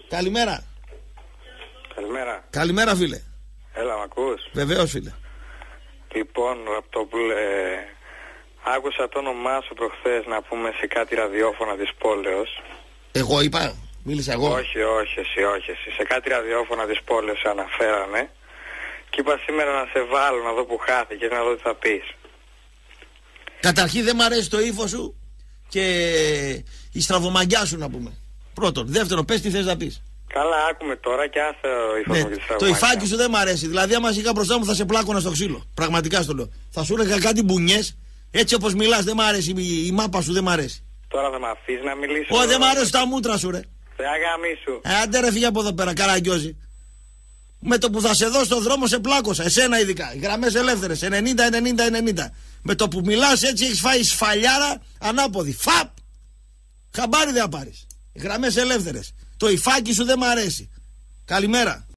Καλημέρα. Καλημέρα. Καλημέρα, φίλε. Έλα, μ' ακούς? Βεβαίως, φίλε. Λοιπόν, Ραπτόπουλε, άκουσα το όνομά σου προχθές να πούμε σε κάτι ραδιόφωνα της πόλεως. Εγώ είπα, μίλησα εγώ. Όχι, εσύ. Σε κάτι ραδιόφωνα της πόλεως σε αναφέρανε. Και είπα σήμερα να σε βάλω να δω που χάθηκες, να δω τι θα πεις. Καταρχήν δεν μ' αρέσει το ύφος σου και η στραβομαγκιά σου, να πούμε. Πρώτον. Δεύτερον, πες τι θες να πεις. Καλά, άκουμε τώρα και άσε το ύφος μου και τη Το στραβομαγκιά. υφάκι σου δεν μ' αρέσει. Δηλαδή, άμα είχα μπροστά μου, θα σε πλάκωνα στο ξύλο. Πραγματικά στο λέω. Θα σου έλεγα κάτι μπουνιές. Έτσι όπως μιλάς, δεν μ' αρέσει. Η μάπα σου δεν μ' αρέσει. Τώρα θα με αφήσεις να μιλήσω? Όχι, δεν μ' αρέσει τα μούτρα σου, ρε. Θε αγαμίσου. Άντε ρε, φύγε από εδώ πέρα, καραγκιόζη. Με το που θα σε δω στον δρόμο σε πλάκωσα. Εσένα ειδικά. Οι γραμμές ελεύθερες. 90-90-90. Με το που μιλάς έτσι έχεις φάει σφαλιάρα ανάποδη. Φαπ! Χαμπάρι δεν θα πάρεις. Οι γραμμές ελεύθερες. Το υφάκι σου δεν μ' αρέσει. Καλημέρα.